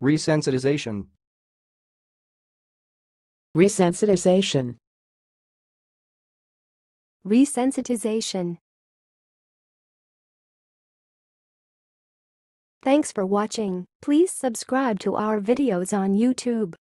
Resensitization. Resensitization. Resensitization. Thanks for watching. Please subscribe to our videos on YouTube.